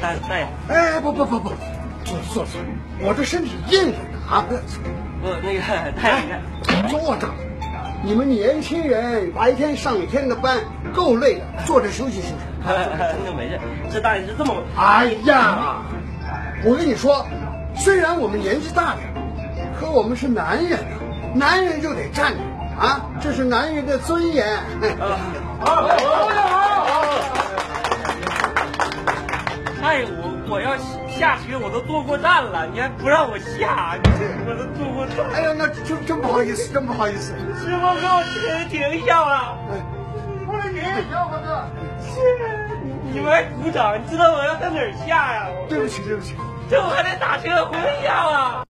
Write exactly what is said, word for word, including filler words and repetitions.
大大爷， 哎，不不不不，坐坐坐，我这身体硬着呢啊！ 不，那个大爷， 坐着。你们年轻人白天上一天的班，够累的，坐着休息休息。 那没事，这大爷是这么…… 哎呀，我跟你说，虽然我们年纪大点，可我们是男人啊，男人就得站着啊，这是男人的尊严。 好，好，大爷，我我要下车，我都坐过站了，你还不让我下，我都坐过站。 哎呀，那真真不好意思，真不好意思。 师傅，给我停停一下吧。 不是你，小伙子。 是，你们还鼓掌，你知道我要在哪儿下呀？ 对不起，对不起。 这我还得打车回家啊。